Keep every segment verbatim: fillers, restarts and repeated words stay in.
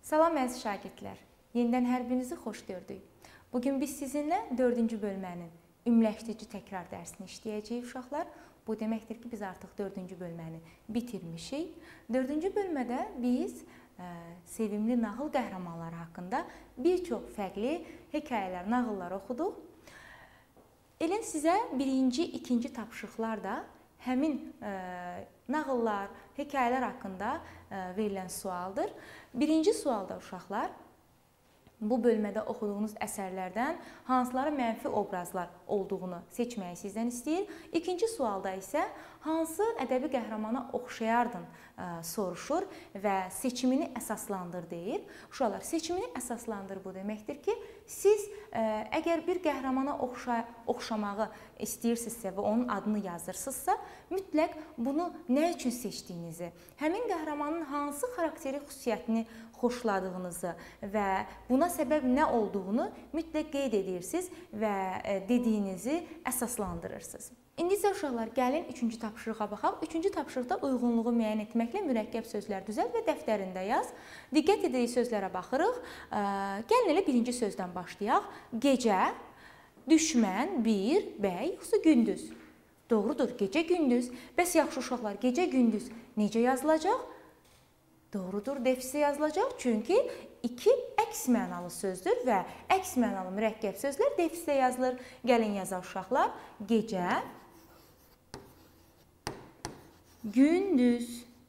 Salam əziz şagirdlər, yenidən hər birinizi xoş gördük. Bugün biz sizinlə dördüncü bölmənin ümumiləşdirici təkrar dərsini işləyəcəyik uşaqlar. Bu deməkdir ki, biz artıq dördüncü bölməni bitirmişik. Dördüncü bölmədə biz ə, sevimli nağıl qəhrəmanları haqqında bir çox fərqli hekayələr, nağıllar oxuduq. Elin sizə birinci, ikinci tapşırıqlarda həmin ə, nağıllar, hekayələr haqqında ə, verilən sualdır. Birinci sualda uşaqlar, bu bölmədə oxuduğunuz əsərlərdən hansılara mənfi obrazlar olduğunu seçməyi sizdən istəyir. İkinci sualda isə hansı ədəbi qəhrəmana oxşayardın ə, soruşur və seçimini əsaslandır deyir. Uşaqlar, seçimini əsaslandır bu deməkdir ki, siz ə, əgər bir qəhrəmana oxşa, oxşamağı istəyirsinizsə və onun adını yazırsınızsa, mütləq bunu nə üçün seçdiyinizi, həmin qəhrəmanın hansı xarakteri xüsusiyyətini xoşladığınızı və buna səbəb nə olduğunu mütləq qeyd edirsiniz və dediyinizi əsaslandırırsınız. İndi isə uşaqlar, gəlin üçüncü tapşırığa baxaq. Üçüncü tapşırıqda uyğunluğu müəyyən etməklə mürəkkəb sözlər düzəlt və dəftərində yaz. Diqqət edirik sözlərə baxırıq. Gəlin elə birinci sözdən başlayaq. Gecə, düşmən, bir, bəy, yoxsa gündüz? Doğrudur, gecə, gündüz. Bəs yaxşı uşaqlar, gecə, gündüz necə yazılacaq? Doğrudur, defisdə yazılacaq. Çünki iki əks mənalı sözdür və əks mənalı mürəkkəb sözlər defisdə yazılır. Gəlin yazaq uşaqlar. Gecə, gündüz.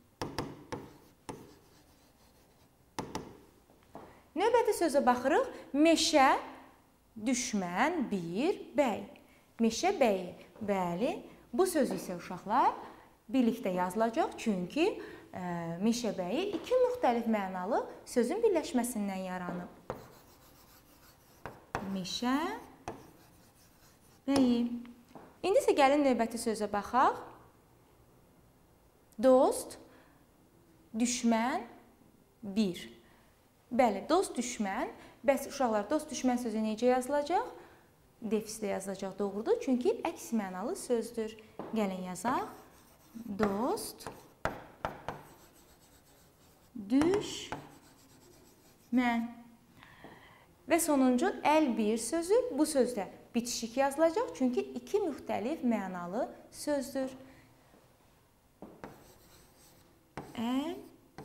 Növbəti sözə baxırıq. Meşə, düşmən, bir, bəy. Meşə, bəyi. Bəli, bu söz isə uşaqlar birlikdə yazılacaq. Çünki ə, meşə bəyi iki müxtəlif mənalı sözün birləşməsindən yaranıb. Meşə bəyi. İndi isə gəlin növbəti sözə baxaq. Dost, düşmən, bir. Bəli, dost, düşmən. Bəs uşaqlar, dost, düşmən sözü necə yazılacaq? Defisdə yazılacaq, doğrudur. Çünki əks mənalı sözdür. Gəlin yazaq. Dost, düşmən. Və sonuncu əl bir sözü. Bu sözdə bitişik yazılacaq. Çünki iki müxtəlif mənalı sözdür. Əl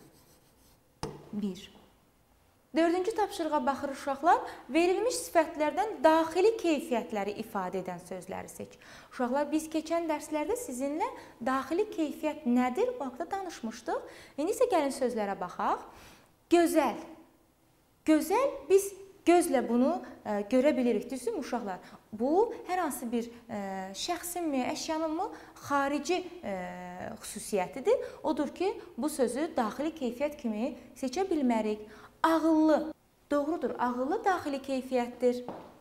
bir. Dördüncü tapşırığa baxır uşaqlar. Verilmiş sifətlərdən daxili keyfiyyətləri ifadə edən sözləri seç. Uşaqlar, biz keçən dərslərdə sizinlə daxili keyfiyyət nədir? Bu haqda danışmışdıq. İndi isə gəlin sözlərə baxaq. Gözəl. Gözəl, biz gözlə bunu ə, görə bilirik. Düzdürmü uşaqlar? Bu, hər hansı bir ə, şəxsinmi, əşyanınmı xarici ə, xüsusiyyətidir. Odur ki, bu sözü daxili keyfiyyət kimi seçə bilmərik. Ağıllı. Doğrudur, ağıllı daxili keyfiyyətdir.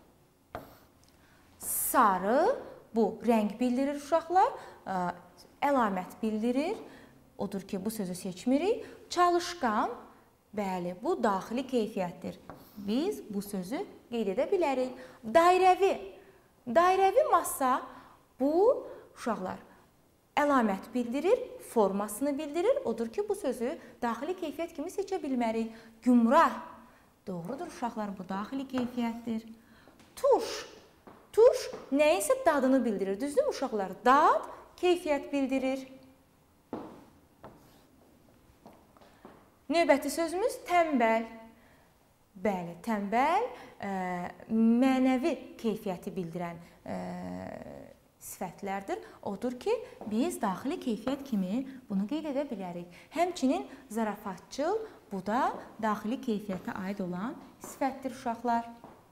Sarı, bu rəng bildirir uşaqlar, əlamət bildirir. Odur ki, bu sözü seçmirik. Çalışqan, bəli, bu daxili keyfiyyətdir. Biz bu sözü qeyd edə bilərik. Dairəvi. Dairəvi masa, bu uşaqlar əlamət bildirir, formasını bildirir. Odur ki, bu sözü daxili keyfiyyət kimi seçə bilmərik. Gümrah. Doğrudur uşaqlar, bu daxili keyfiyyətdir. Tuş. Tuş nəyinsə dadını bildirir. Düzdürmü uşaqlar? Dad keyfiyyət bildirir. Növbəti sözümüz tənbəl. Bəli, tənbəl ə, mənəvi keyfiyyəti bildirən ə, sifətlərdir. Odur ki, biz daxili keyfiyyət kimi bunu qeyd edə bilərik. Həmçinin zarafatçıl, bu da daxili keyfiyyətə aid olan sifətdir uşaqlar.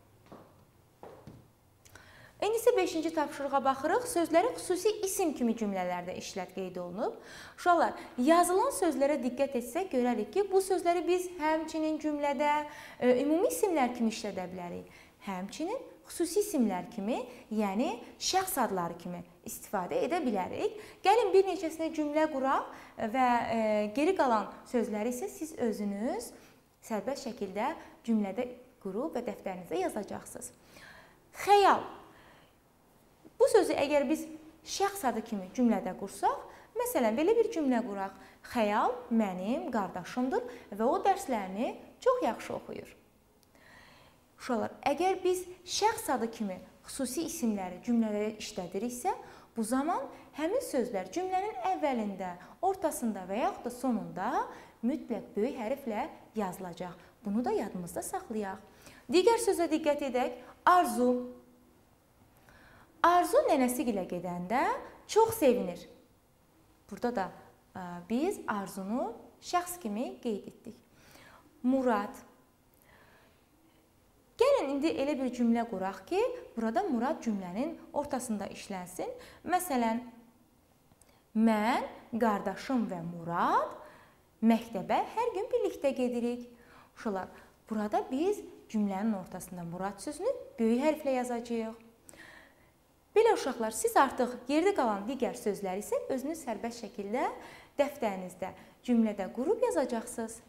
İndi isə beşinci tapşırığa baxırıq. Sözləri xüsusi isim kimi cümlələrdə işlət qeyd olunub. Uşaqlar, yazılan sözlərə diqqət etsək, görərik ki, bu sözləri biz həmçinin cümlədə ə, ümumi isimlər kimi işlədə bilərik. Həmçinin xüsusi isimlər kimi, yəni şəxs adları kimi istifadə edə bilərik. Gəlin bir neçəsinə cümlə quraq və e, geri qalan sözləri isə siz özünüz sərbəst şəkildə cümlədə qurub və dəftərinizə yazacaqsınız. Xəyal. Bu sözü əgər biz şəxs adı kimi cümlədə qursaq, Məsələn, belə bir cümlə quraq. Xəyal mənim qardaşımdır və o dərslərini çox yaxşı oxuyur. Uşaqlar, əgər biz şəxs adı kimi xüsusi isimləri cümlələrə işlədiriksə, bu zaman həmin sözlər cümlənin əvvəlində, ortasında və yaxud da sonunda mütləq böyük hərflə yazılacaq. Bunu da yadımızda saxlayaq. Digər sözə diqqət edək. Arzu. Arzu nənəsi gilə gedəndə çox sevinir. Burada da ə, biz Arzunu şəxs kimi qeyd etdik. Murad. Gəlin indi elə bir cümlə quraq ki, burada Murad cümlənin ortasında işlənsin. Məsələn, mən, qardaşım və Murad məktəbə hər gün birlikdə gedirik. Uşaqlar, burada biz cümlənin ortasında Murad sözünü böyük hərflə yazacağıq. Belə uşaqlar, siz artıq yerdə qalan digər sözləri isə özünüz sərbəst şəkildə dəftərinizdə, cümlədə qurub yazacaqsınız.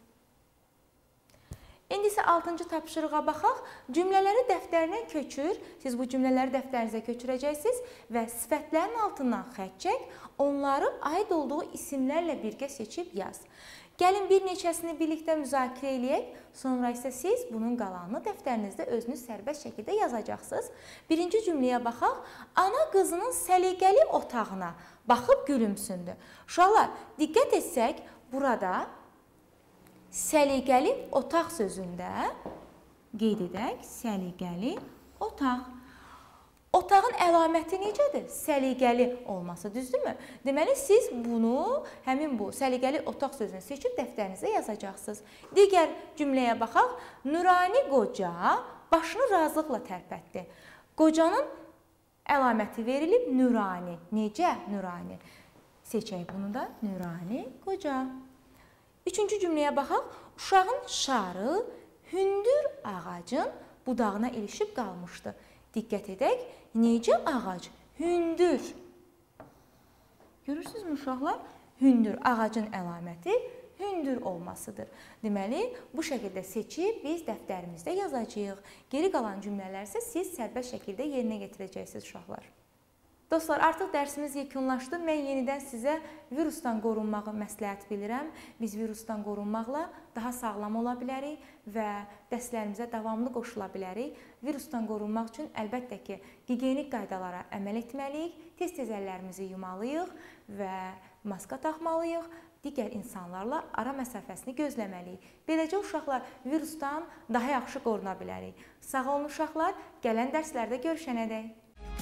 İndi isə altıncı tapşırığa baxaq. Cümlələri dəftərinə köçür. Siz bu cümlələri dəftərinizə köçürəcəksiniz və sifətlərin altından xətt çək, onları aid olduğu isimlərlə birgə seçib yaz. Gəlin bir neçəsini birlikdə müzakirə eləyək, sonra isə siz bunun qalanını dəftərinizdə özünüz sərbəst şəkildə yazacaqsınız. Birinci cümləyə baxaq. Ana qızının səliqəli otağına baxıb gülümsündü. Uşaqlar, diqqət etsək, burada səliqəli otaq sözündə qeyd edək, səliqəli otaq. Otağın əlaməti necədir? Səliqəli olması, düzdürmü? Deməli, siz bunu, həmin bu səliqəli otaq sözünü seçib dəftərinizə yazacaqsınız. Digər cümləyə baxaq. Nurani qoca başını razılıqla tərpətdi. Qocanın əlaməti verilib Nurani. Necə Nurani? Seçək bunu da. Nurani qoca. Üçüncü cümləyə baxaq. Uşağın şarı hündür ağacın budağına ilişib qalmışdı. Diqqət edək. Necə ağac? Hündür. Görürsünüzmü uşaqlar? Hündür. Ağacın əlaməti hündür olmasıdır. Deməli, bu şəkildə seçib biz dəftərimizdə yazacağıq. Geri qalan cümlələr isə siz sərbəst şəkildə yerinə yetirəcəksiniz uşaqlar. Dostlar, artıq dərsimiz yekunlaşdı. Mən yenidən sizə virusdan qorunmağı məsləhət bilirəm. Biz virusdan qorunmaqla daha sağlam ola bilərik və dərslərimizə davamlı qoşula bilərik. Virusdan qorunmaq üçün əlbəttə ki, gigiyenik qaydalara əməl etməliyik, tez-tez əllərimizi yumalıyıq və maska taxmalıyıq, digər insanlarla ara məsafəsini gözləməliyik. Beləcə uşaqlar virusdan daha yaxşı qoruna bilərik. Sağ olun uşaqlar, gələn dərslərdə görüşənədək.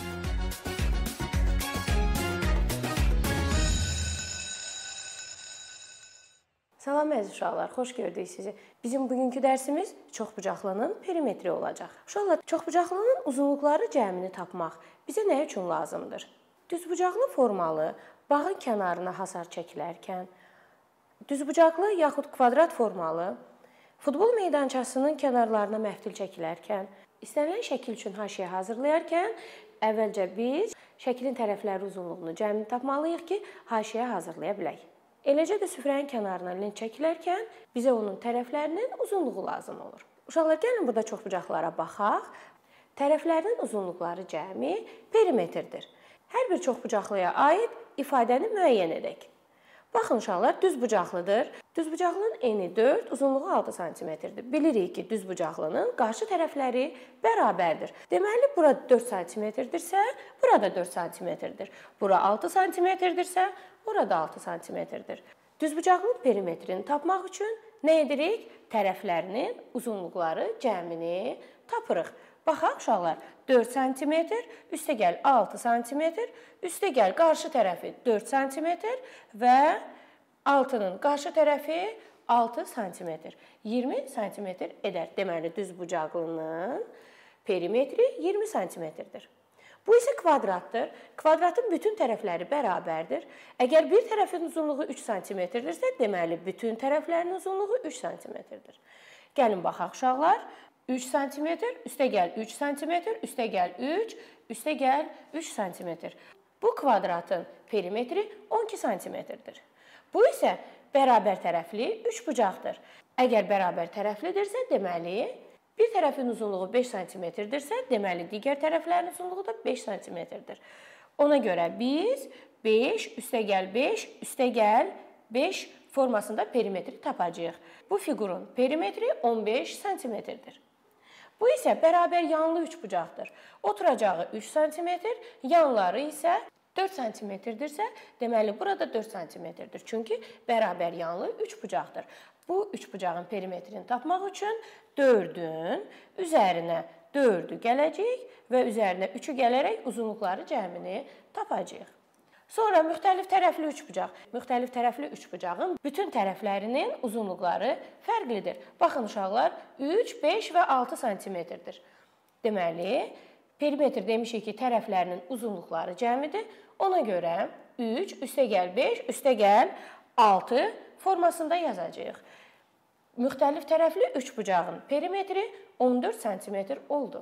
Salam əziz uşaqlar, xoş gördük sizi. Bizim bugünkü dərsimiz çoxbucaqlının perimetri olacaq. Uşaqlar, çoxbucaqlının uzunluqları cəmini tapmaq bizə nə üçün lazımdır? Düzbucaqlı formalı bağın kənarına hasar çəkilərkən, düzbucaqlı yaxud kvadrat formalı futbol meydançasının kənarlarına məftil çəkilərkən, istənilən şəkil üçün haşiyə hazırlayarkən, əvvəlcə biz şəklin tərəfləri uzunluğunu cəmini tapmalıyıq ki, haşiyə hazırlaya bilək. Eləcə də süfrənin kənarına lent çəkilərkən bizə onun tərəflərinin uzunluğu lazım olur. Uşaqlar, gəlin burada çoxbucaqlara baxaq. Tərəflərinin uzunluqları cəmi perimetrdir. Hər bir çoxbucaqlıya aid ifadəni müəyyən edək. Baxın uşaqlar, düzbucaqlıdır. Düzbucaqlının eni dörd, uzunluğu altı santimetrdir. Bilirik ki, düzbucaqlının qarşı tərəfləri bərabərdir. Deməli, bura dörd santimetrdirsə, burada dörd santimetrdir. Bura altı santimetrdirsə, burada altı santimetrdir. Düzbucaqlının perimetrini tapmaq üçün nə edirik? Tərəflərinin uzunluqları cəmini tapırıq. Baxaq uşaqlar, dörd santimetr, üstə gəl altı santimetr, üstə gəl qarşı tərəfi dörd santimetr və altının qarşı tərəfi altı santimetr. iyirmi santimetr edər. Deməli, düzbucaqlının perimetri iyirmi santimetrdir. Bu isə kvadratdır. Kvadratın bütün tərəfləri bərabərdir. Əgər bir tərəfin uzunluğu üç santimetrdirsə, deməli, bütün tərəflərin uzunluğu üç santimetrdir. Gəlin baxaq uşaqlar. üç santimetr, üstə gəl üç santimetr, üstə gəl üç, üstə gəl üç santimetr. Bu kvadratın perimetri on iki santimetrdir. Bu isə bərabər tərəfli üç bucaqdır. Əgər bərabər tərəflidirsə, deməli, bir tərəfin uzunluğu beş santimetrdirsə, deməli, digər tərəflərin uzunluğu da beş santimetrdir. Ona görə biz beş üstəgəl beş üstəgəl beş formasında perimetri tapacağıq. Bu fiqurun perimetri on beş santimetrdir. Bu isə bərabər yanlı üçbucaqdır. Oturacağı üç santimetr, yanları isə dörd santimetrdirsə, deməli burada dörd santimetrdir. Çünki bərabər yanlı üçbucaqdır. Bu üçbucağın perimetrini tapmaq üçün dördün üzərinə dördü gələcək və üzərinə üçü gələrək uzunluqları cəmini tapacağıq. Sonra müxtəlif tərəfli üçbucaq. Müxtəlif tərəfli üçbucağın bütün tərəflərinin uzunluqları fərqlidir. Baxın uşaqlar, üç, beş və altı santimetrdir. Deməli, perimetr demişik ki, tərəflərinin uzunluqları cəmidir. Ona görə üç üstəgəl beş üstəgəl altı formasında yazacağıq. Müxtəlif tərəfli üçbucağın perimetri on dörd santimetr oldu.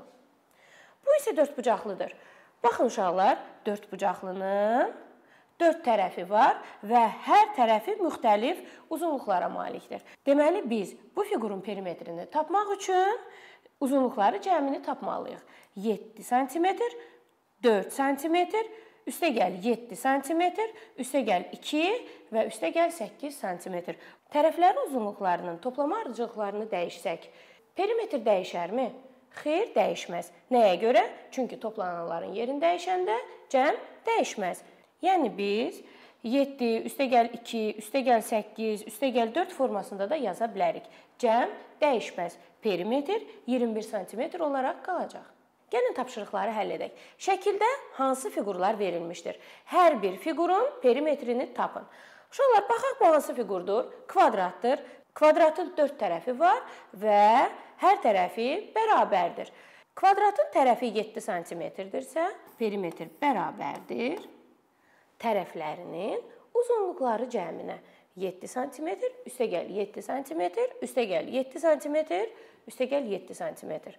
Bu isə dördbucaqlıdır. Baxın uşaqlar, dördbucaqlının dörd tərəfi var və hər tərəfi müxtəlif uzunluqlara malikdir. Deməli, biz bu fiqurun perimetrini tapmaq üçün uzunluqları cəmini tapmalıyıq. yeddi santimetr, dörd santimetr, üstəgəl yeddi santimetr, üstəgəl iki və üstəgəl səkkiz santimetr. Tərəflərin uzunluqlarının toplama ardıcılıqlarını dəyişsək, perimetr dəyişərmi? Xeyr, dəyişməz. Nəyə görə? Çünki toplananların yerini dəyişəndə cəm dəyişməz. Yəni biz yeddi, üstəgəl iki, üstəgəl səkkiz, üstəgəl dörd formasında da yaza bilərik. Cəm dəyişməz. Perimetr iyirmi bir santimetr olaraq qalacaq. Gəlin tapşırıqları həll edək. Şəkildə hansı fiqurlar verilmişdir? Hər bir fiqurun perimetrini tapın. Uşaqlar, baxaq bu hansı fiqurdur? Kvadratdır. Kvadratın dörd tərəfi var və hər tərəfi bərabərdir. Kvadratın tərəfi yeddi santimetrdirsə, perimetr bərabərdir tərəflərinin uzunluqları cəminə. yeddi santimetr, üstəgəl yeddi santimetr, üstəgəl yeddi santimetr, üstəgəl yeddi santimetr.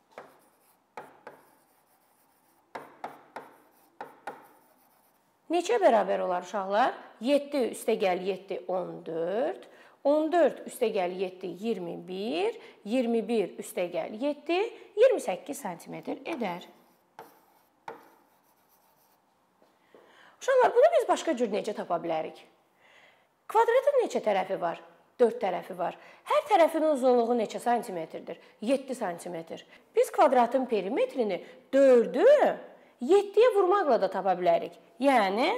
Neçə bərabər olar uşaqlar? yeddi üstəgəl yeddi on dörd, on dörd üstəgəl yeddi iyirmi bir, iyirmi bir üstəgəl yeddi iyirmi səkkiz santimetr edər. Uşaqlar, bunu biz başqa cür necə tapa bilərik? Kvadratın neçə tərəfi var? dörd tərəfi var. Hər tərəfinin uzunluğu neçə santimetrdir? yeddi santimetr. Biz kvadratın perimetrini dördü yeddiyə vurmaqla da tapa bilərik. Yəni,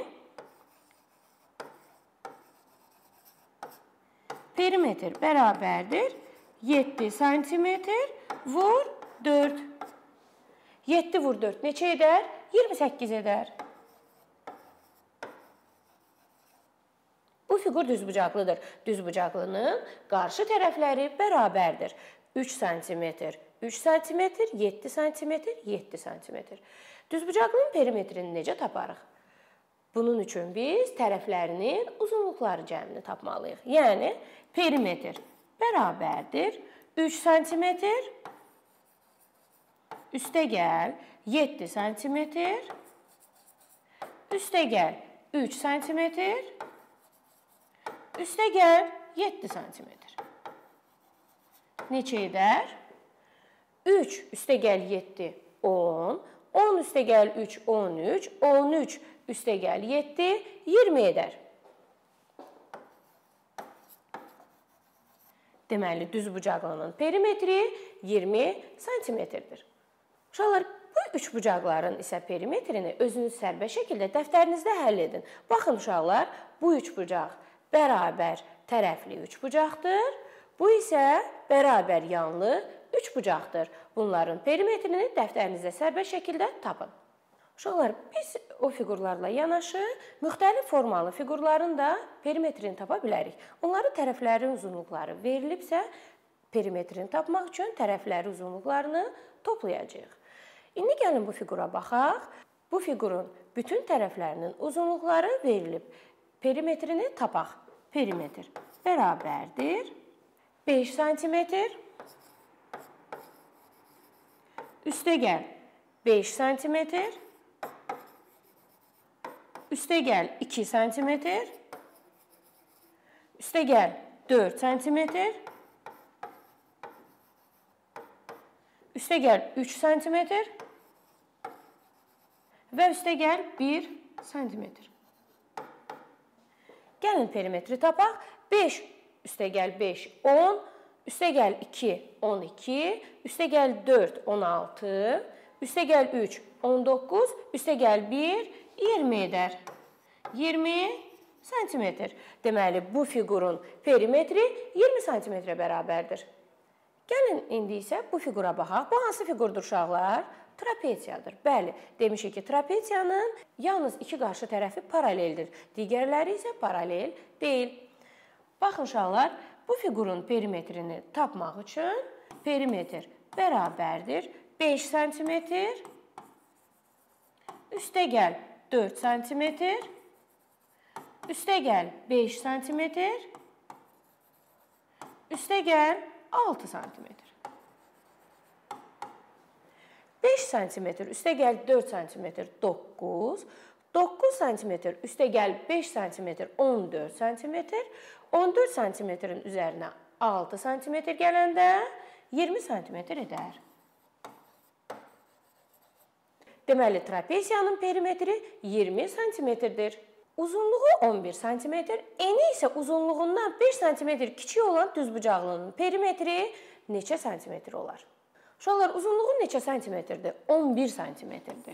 perimetr bərabərdir yeddi santimetr vur dörd. yeddi vur dörd neçə edər? iyirmi səkkiz edər. Bu fiqur düzbucaqlıdır. Düzbucaqlının qarşı tərəfləri bərabərdir. üç santimetr, üç santimetr, yeddi santimetr, yeddi santimetr. Düzbucaqlının perimetrini necə taparıq? Bunun üçün biz tərəflərinin uzunluqları cəmini tapmalıyıq. Yəni, perimetr bərabərdir üç santimetr, üstəgəl yeddi santimetr, üstəgəl üç santimetr, üstəgəl yeddi santimetr. Neçə edər? üç üstəgəl yeddi on, on üstəgəl üç on üç, on üç üstəgəl yeddi iyirmi edər. Deməli, düzbucaqlının perimetri iyirmi santimetrdir. Uşaqlar, bu üçbucaqların isə perimetrini özünüz sərbəst şəkildə dəftərinizdə həll edin. Baxın uşaqlar, bu üçbucaq bərabər tərəfli üçbucaqdır. Bu isə bərabər yanlı üçbucaqdır. Bunların perimetrini dəftərinizdə sərbəst şəkildə tapın. Uşaqlar, biz o fiqurlarla yanaşı müxtəlif formalı fiqurların da perimetrini tapa bilərik. Onların tərəfləri uzunluqları verilibsə, perimetrini tapmaq üçün tərəfləri uzunluqlarını toplayacağıq. İndi gəlin bu fiqura baxaq. Bu fiqurun bütün tərəflərinin uzunluqları verilib. Perimetrini tapaq. Perimetr bərabərdir beş santimetr, üstəgəl beş santimetr, üstəgəl iki santimetr, üstəgəl dörd santimetr, üstəgəl üç santimetr və üstəgəl bir santimetr. Gəlin perimetri tapaq. beş üstəgəl beş, on, üstəgəl iki, on iki, üstəgəl dörd, on altı, üstəgəl üç, on doqquz, üstəgəl bir, iyirmi edər. iyirmi santimetr. Deməli, bu fiqurun perimetri iyirmi santimetrə bərabərdir. Gəlin, indi isə bu fiqura baxaq. Bu hansı fiqurdur uşaqlar? Trapeziyadır. Bəli, demişik ki, trapeziyanın yalnız iki qarşı tərəfi paraleldir. Digərləri isə paralel deyil. Baxın, uşaqlar, bu fiqurun perimetrini tapmaq üçün perimetr bərabərdir beş santimetr, üstəgəl dörd santimetr, üstəgəl beş santimetr, üstəgəl altı santimetr. beş santimetr üstəgəl dörd santimetr doqquz, doqquz santimetr üstəgəl beş santimetr on dörd santimetr, on dörd santimetrin üzərinə altı santimetr gələndə iyirmi santimetr edər. Deməli, trapeziyanın perimetri iyirmi santimetrdir. Uzunluğu on bir santimetr, eni isə uzunluğundan beş santimetr kiçik olan düzbucaqlının perimetri neçə santimetr olar? Uşaqlar, uzunluğu neçə santimetrdir? on bir santimetrdir.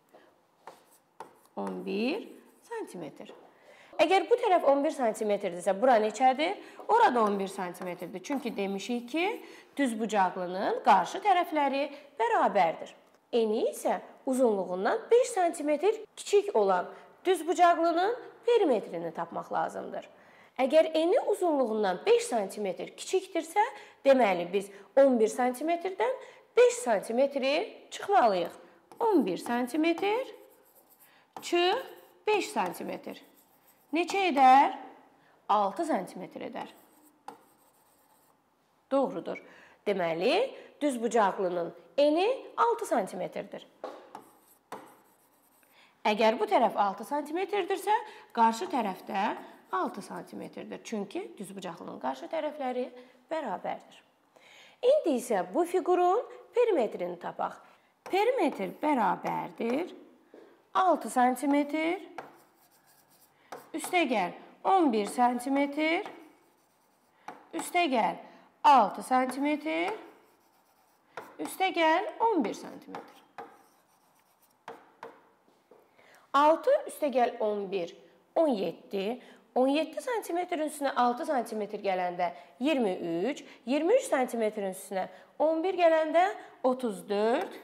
on bir santimetr. Əgər bu tərəf on bir santimetrdirsə, bura neçədir? Orada on bir santimetrdir. Çünki demişik ki, düzbucaqlının qarşı tərəfləri bərabərdir. Eni isə uzunluğundan beş santimetr kiçik olan düzbucaqlının perimetrini tapmaq lazımdır. Əgər eni uzunluğundan beş santimetr kiçikdirsə, deməli biz on bir santimetrdən beş santimetri çıxmalıyıq. on bir santimetr çı beş santimetr. Neçə edər? altı santimetr edər. Doğrudur. Deməli, düzbucaqlının eni altı santimetrdir. Əgər bu tərəf altı santimetrdirsə, qarşı tərəfdə altı santimetrdir. Çünki düzbucaqlının qarşı tərəfləri bərabərdir. İndi isə bu fiqurun perimetrini tapaq. Perimetr bərabərdir altı santimetr, üstəgəl on bir santimetr, üstəgəl altı santimetr, üstəgəl on bir santimetr. altı üstəgəl on bir, on yeddi, on yeddi santimetrin üstünə altı santimetr gələndə iyirmi üç, iyirmi üç santimetrin üstünə on bir gələndə otuz dörd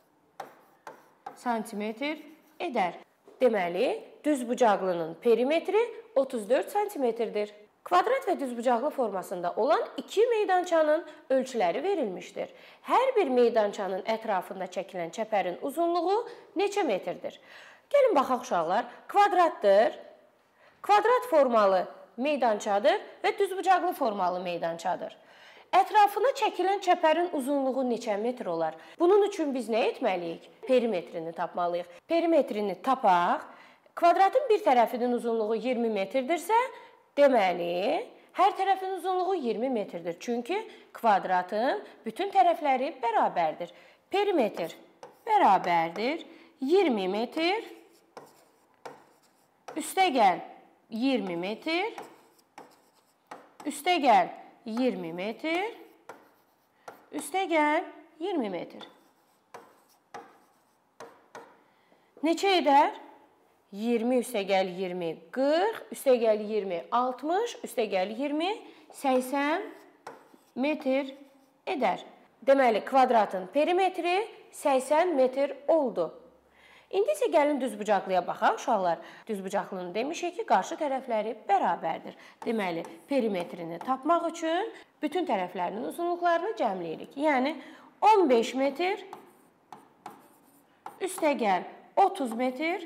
santimetr edər. Deməli, düzbucaqlının perimetri otuz dörd santimetrdir. Kvadrat və düzbucaqlı formasında olan iki meydançanın ölçüləri verilmişdir. Hər bir meydançanın ətrafında çəkilən çəpərin uzunluğu neçə metrdir? Gəlin baxaq uşaqlar, kvadratdır, kvadrat formalı meydançadır və düzbucaqlı formalı meydançadır. Ətrafına çəkilən çəpərin uzunluğu neçə metr olar? Bunun üçün biz nə etməliyik? Perimetrini tapmalıyıq. Perimetrini tapaq. Kvadratın bir tərəfinin uzunluğu iyirmi metrdirsə, deməli, hər tərəfin uzunluğu iyirmi metrdir. Çünki kvadratın bütün tərəfləri bərabərdir. Perimetr bərabərdir iyirmi metr, üstəgəl iyirmi metr, üstəgəl iyirmi metr, üstəgəl iyirmi metr. Neçə edər? iyirmi üstəgəl iyirmi, qırx, üstəgəl iyirmi, altmış, üstəgəl iyirmi, səksən metr edər. Deməli, kvadratın perimetri səksən metr oldu. İndi isə gəlin düzbucaqlıya baxaq, uşaqlar. Düzbucaqlının demişik ki, qarşı tərəfləri bərabərdir. Deməli, perimetrini tapmaq üçün bütün tərəflərinin uzunluqlarını cəmləyirik. Yəni, on beş metr, üstəgəl otuz metr,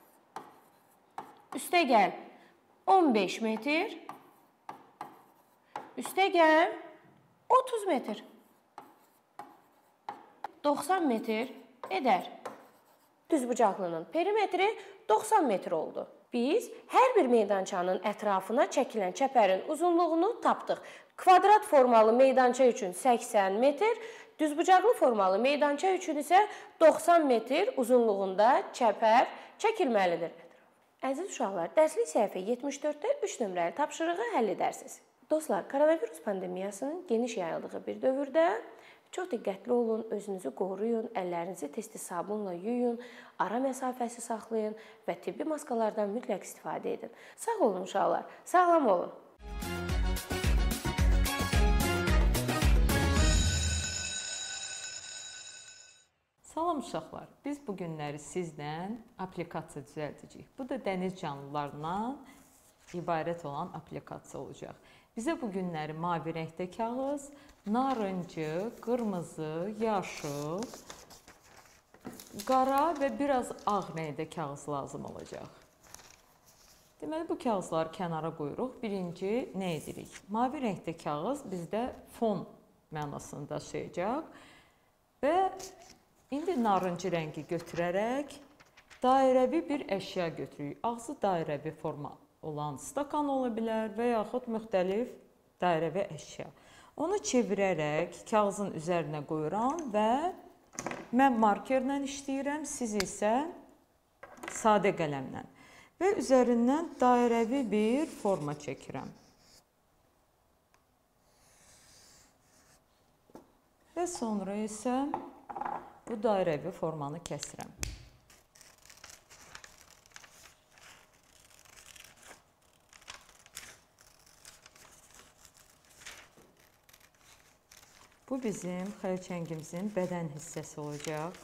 üstəgəl on beş metr, üstəgəl otuz metr. doxsan metr edər. Düzbucaqlının perimetri doxsan metr oldu. Biz hər bir meydançanın ətrafına çəkilən çəpərin uzunluğunu tapdıq. Kvadrat formalı meydança üçün səksən metr, Düzbucaqlı formalı meydança üçün isə doxsan metr uzunluğunda çəpər çəkilməlidir. Əziz uşaqlar, dərslik səhifə yetmiş dörddə üç nömrəli tapşırığı həll edərsiniz. Dostlar, koronavirus pandemiyasının geniş yayıldığı bir dövrdə çox diqqətli olun, özünüzü qoruyun, əllərinizi tez-tez sabunla yuyun, ara məsafəsi saxlayın və tibbi maskalardan mütləq istifadə edin. Sağ olun uşaqlar, sağlam olun. Salam uşaqlar, biz bu günləri sizlə aplikasiya düzəldəcəyik. Bu da dəniz canlılarından ibarət olan aplikasiya olacaq. Bizə bu günləri mavi rəngdə kağız, narıncı, qırmızı, yaşıl, qara və biraz ağ rəngdə kağız lazım olacaq. Deməli, bu kağızları kənara qoyuruq. Birinci, nə edirik? Mavi rəngdə kağız bizdə fon mənasını daşıyacaq və İndi narıncı rəngi götürərək dairəvi bir əşya götürürük. Ağzı dairəvi forma olan stakan ola bilər və yaxud müxtəlif dairəvi əşya. Onu çevirərək kağızın üzərinə qoyuram və mən markerlə işləyirəm, siz isə sadə qələmlə. Və üzərindən dairəvi bir forma çəkirəm. Və sonra isə bu dairəvi formanı kəsirəm. Bu bizim xərçəngimizin bədən hissəsi olacaq.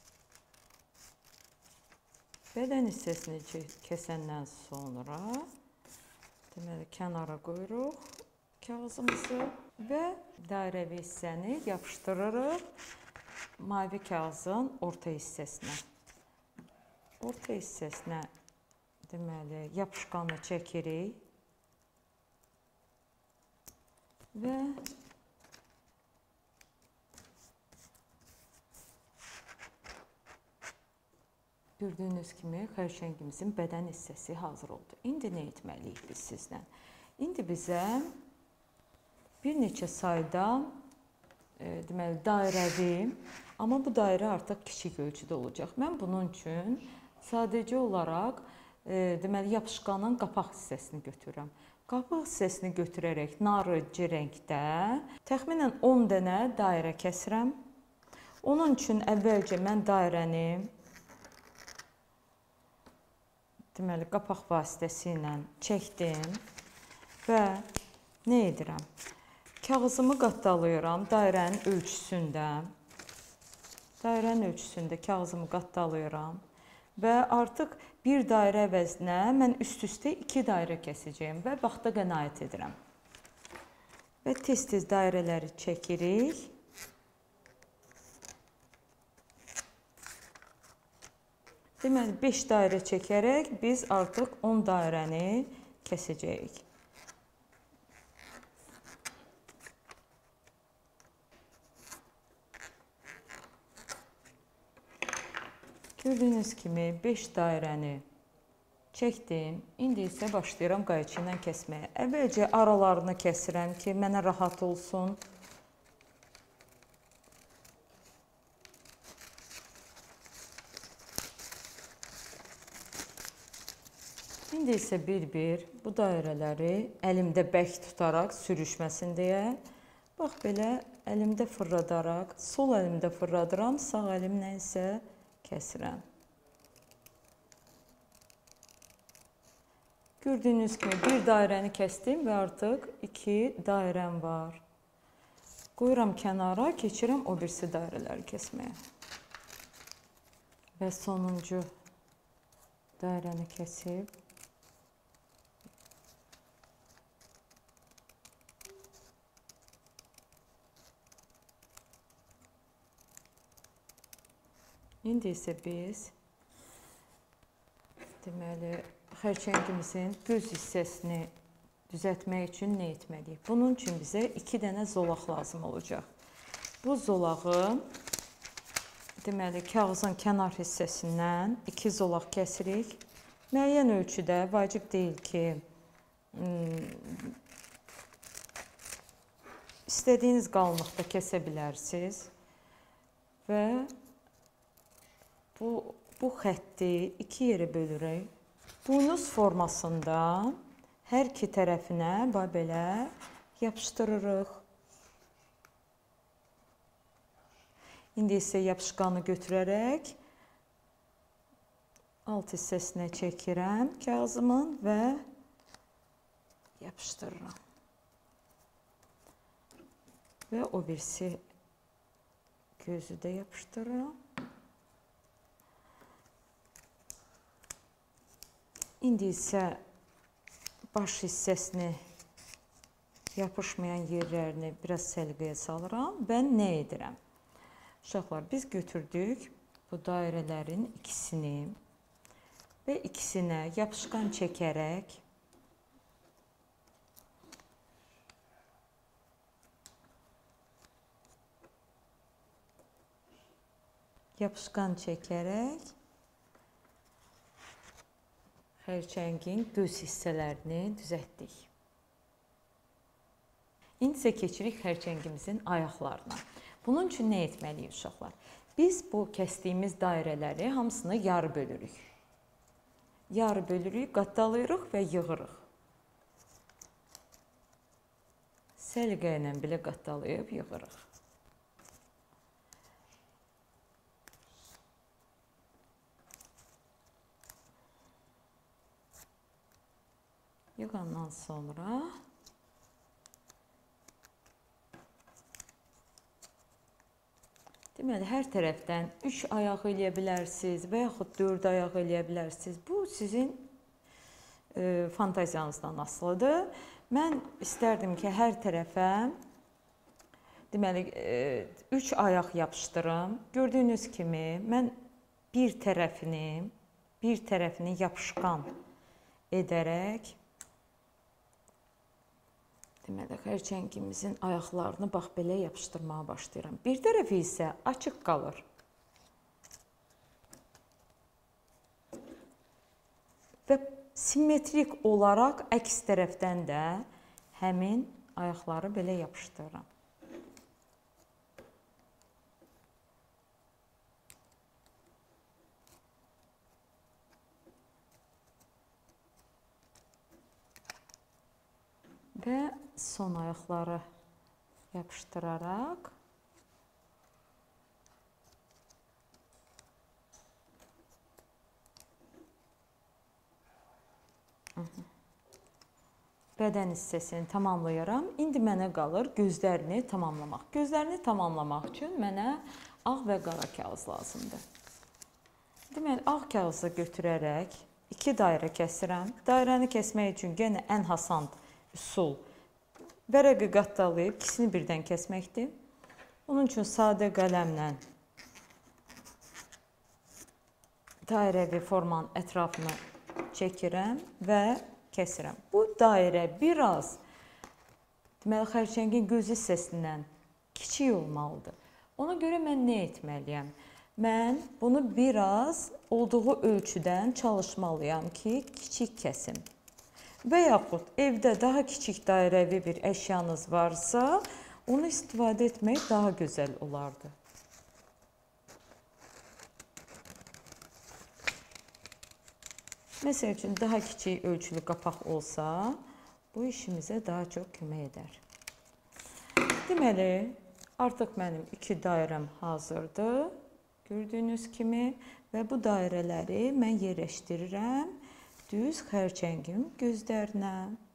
Bədən hissəsini kəsəndən sonra deməli kənara qoyuruq kağızımızı və dairəvi hissəni yapışdırırıq mavi kağızın orta hissəsinə. Orta hissəsinə deməli yapışqanı çəkirik və gördüyünüz kimi xərçəngimizin bədən hissəsi hazır oldu. İndi nə etməliyik biz sizlə? İndi bizə bir neçə sayda e, deməli dairəvi, amma bu dairə artıq kiçik ölçüdə olacaq. Mən bunun üçün sadəcə olaraq e, deməli yapışqanın qapaq hissəsini götürürəm. Qapaq hissəsini götürərək narıncı rəngdə təxminən on dənə dairə kəsirəm. Onun üçün əvvəlcə mən dairəni deməli qapaq vasitəsilə çəkdim və nə edirəm? Kağızımı qattalayıram dairənin ölçüsündə. Dairənin ölçüsündə kağızımı qattalayıram və artıq bir dairə əvəzinə mən üst-üstə iki dairə kəsəcəyim və vaxta qənaət edirəm. Və tez-tez dairələri çəkirik. Deməli, beş dairə çəkərək biz artıq on dairəni kəsəcəyik. Gördüyünüz kimi beş dairəni çəkdim. İndi isə başlayıram qayçı ilə kəsməyə. Əvvəlcə aralarını kəsirəm ki, mənə rahat olsun. İndi isə bir-bir bu dairələri əlimdə bərk tutaraq sürüşməsin deyə, bax belə əlimdə fırladaraq, sol əlimdə fırladıram, sağ əlimlə isə kəsirəm. Gördüyünüz kimi bir dairəni kəsdim və artıq iki dairəm var. Qoyuram kənara, keçirəm o birisi dairələri kəsməyə. Və sonuncu dairəni kəsib İndi isə biz deməli xərçəngimizin göz hissəsini düzəltmək üçün nə etməliyik? Bunun üçün bizə iki dənə zolaq lazım olacaq. Bu zolağı deməli kağızın kənar hissəsindən iki zolaq kəsirik. Müəyyən ölçüdə, vacib deyil ki, istədiyiniz qalınlıqda kəsə bilərsiniz. və bu, bu xətti iki yerə bölürük. Buynuz formasında hər iki tərəfinə belə yapışdırırıq. İndi isə yapışqanı götürərək alt hissəsinə çəkirəm kağızımın və yapışdırıram. Və o birisi gözü də yapışdırıram. İndi isə baş hissəsini yapışmayan yerlərini biraz səliqəyə salıram və nə edirəm? Uşaqlar, biz götürdük bu dairələrin ikisini və ikisinə yapışqan çəkərək yapışqan çəkərək xərçəngin göz hissələrini düzəltdik. İndi isə keçirik xərçəngimizin ayaqlarına. Bunun üçün nə etməliyik uşaqlar? Biz bu kəsdiyimiz dairələri hamısını yarı bölürük. Yarı bölürük, qatdalayırıq və yığırıq. Səliqə ilə belə qatdalayıb yığırıq. Yığandan sonra deməli, hər tərəfdən üç ayaq eləyə bilərsiniz və yaxud dörd ayaq eləyə bilərsiniz. Bu, sizin e, fantaziyanızdan asılıdır. Mən istərdim ki, hər tərəfə deməli, e, üç ayaq yapışdırım. Gördüyünüz kimi, mən bir tərəfini, bir tərəfini yapışqan edərək deməli, xərçəngimizin ayaqlarını bax belə yapışdırmağa başlayıram. Bir tərəfi isə açıq qalır. Və simmetrik olaraq əks tərəfdən də həmin ayaqları belə yapışdırıram. Və son ayaqları yapışdıraraq bədən hissəsini tamamlayıram. İndi mənə qalır gözlərini tamamlamaq. Gözlərini tamamlamaq üçün mənə ağ və qara kağız lazımdır. Deməli, ağ kağızı götürərək iki dairə kəsirəm. Dairəni kəsmək üçün yenə ən hasant üsul vərəqi qatdalayıb ikisini birdən kəsməkdir. Onun üçün sadə qələmlə dairəvi formanın ətrafını çəkirəm və kəsirəm. Bu dairə biraz deməli, xərçəngin göz hissəsindən kiçik olmalıdır. Ona görə mən nə etməliyəm? Mən bunu biraz olduğu ölçüdən çalışmalıyam ki, kiçik kəsim. Və yaxud evdə daha kiçik dairəvi bir əşyanız varsa, onu istifadə etmək daha gözəl olardı. Məsəl üçün, daha kiçik ölçülü qapaq olsa, bu işimizə daha çox kömək edər. Deməli, artıq mənim iki dairəm hazırdır, gördüyünüz kimi, və bu dairələri mən yerləşdirirəm düz xərçəngin gözlərinə.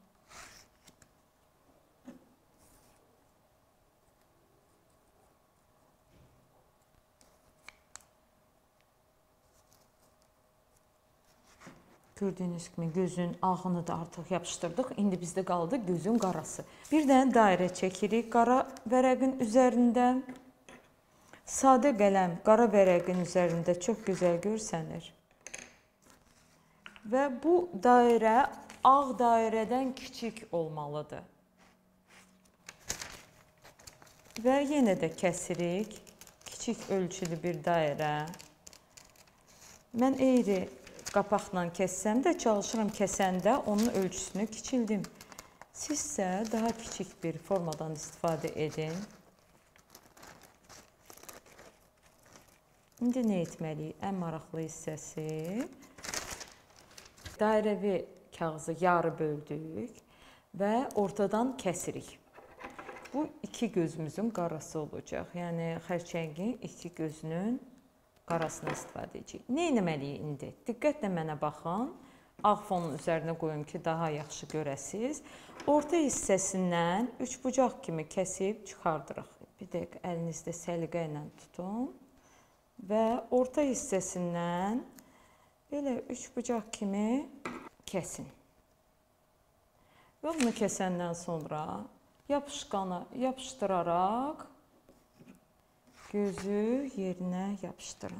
Gördüyünüz kimi gözün ağını da artıq yapışdırdıq. İndi bizdə qaldı gözün qarası. Bir dənə dairə çəkirik qara vərəqin üzərində. Sadə qələm qara vərəqin üzərində çox gözəl görsənir. Və bu dairə ağ dairədən kiçik olmalıdır. Və yenə də kəsirik. Kiçik ölçülü bir dairə. Mən eyri qapaqla kəssəm də, çalışıram kəsəndə onun ölçüsünü kiçildim. Sizsə daha kiçik bir formadan istifadə edin. İndi nə etməliyik? Ən maraqlı hissəsi dairəvi kağızı yarı böldük və ortadan kəsirik. Bu iki gözümüzün qarası olacaq. Yəni xərçəngin iki gözünün qarasını istifadə edəcəyik. Nə etməliyik indi? Diqqətlə mənə baxın. Ağ fonun üzərinə qoyun ki, daha yaxşı görəsiniz. Orta hissəsindən üçbucaq kimi kəsib çıxardırıq. Bir dəqiqə əlinizdə səliqə ilə tutun və orta hissəsindən belə üçbucaq kimi kəsin. Və bunu kəsəndən sonra yapışqanı yapışdıraraq gözü yerinə yapışdırın.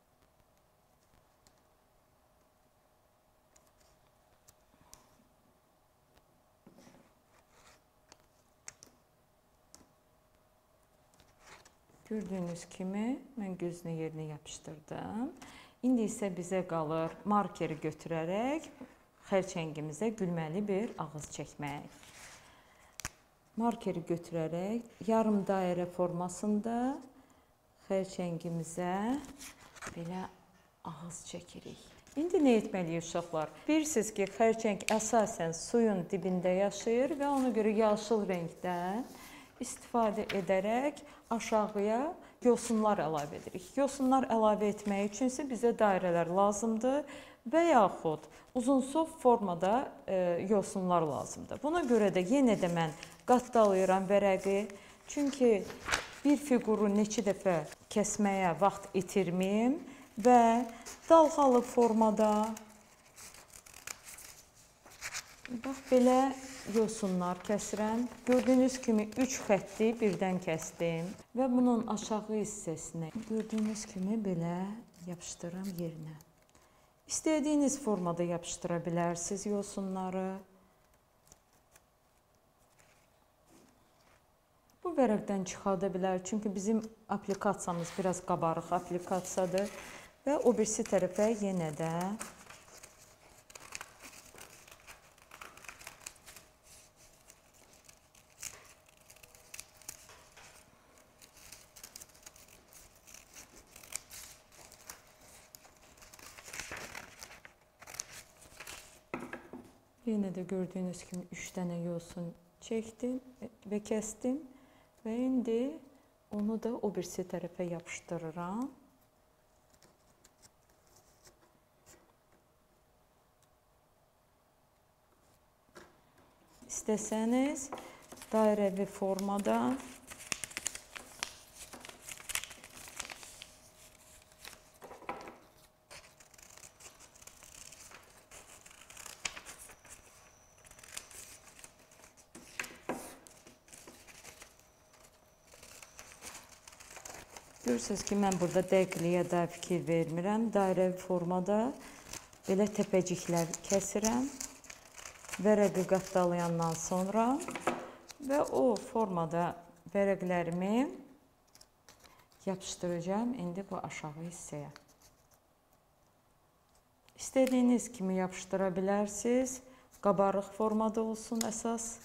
Gördüyünüz kimi mən gözünü yerinə yapışdırdım. İndi isə bizə qalır markeri götürərək xərçəngimizə gülməli bir ağız çəkmək. Markeri götürərək yarım dairə formasında xərçəngimizə belə ağız çəkirik. İndi nə etməliyik uşaqlar? Bilirsiniz ki, xərçəng əsasən suyun dibində yaşayır və ona görə yaşıl rəngdən istifadə edərək aşağıya yosunlar əlavə edirik. Yosunlar əlavə etmək üçün isə bizə dairələr lazımdır və yaxud uzunsov formada e, yosunlar lazımdır. Buna görə də yenə də mən qatdalayıram vərəqi. Çünki bir fiquru neçə dəfə kəsməyə vaxt itirməyim və dalğalı formada bax belə yosunlar kəsirəm. Gördüyünüz kimi üç xətti birdən kəsdim və bunun aşağı hissəsinə gördüyünüz kimi belə yapışdırıram yerinə. İstədiyiniz formada yapışdıra bilərsiniz yosunları. Bu vərəqdən çıxarda bilər, çünki bizim aplikasiyamız biraz qabarıq aplikasiyadır və o birisi tərəfə yenə də yenə də gördüyünüz kimi üç dənə yosun çəkdim və kəsdim və indi onu da o birisi tərəfə yapışdırıram. İstəsəniz dairəvi formada görürsünüz ki, mən burada dəqiqliyə də fikir vermirəm. Dairəvi formada belə təpəciklər kəsirəm. Vərəqi qatdalayandan sonra və o formada vərəqlərimi yapışdıracağım indi bu aşağı hissəyə. İstədiyiniz kimi yapışdıra bilərsiniz. Qabarıq formada olsun əsas.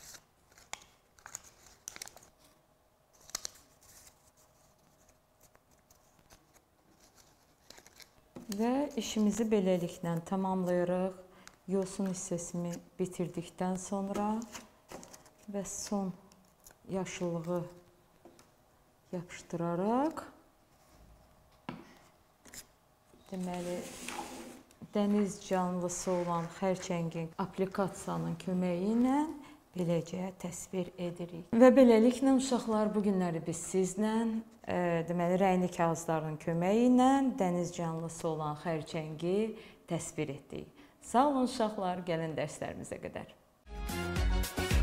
Və işimizi beləliklə tamamlayırıq. Yosun hissəsini bitirdikdən sonra və son yaşıllığı yapışdıraraq deməli dəniz canlısı olan xərçəngin aplikasiyanın köməyi ilə beləcə təsvir edirik. Və beləliklə uşaqlar, bu günləri biz sizlə e, deməli rəngli kağızların köməyi ilə dəniz canlısı olan xərçəngi təsvir etdik. Sağ olun uşaqlar, gəlin dərslərimizə qədər.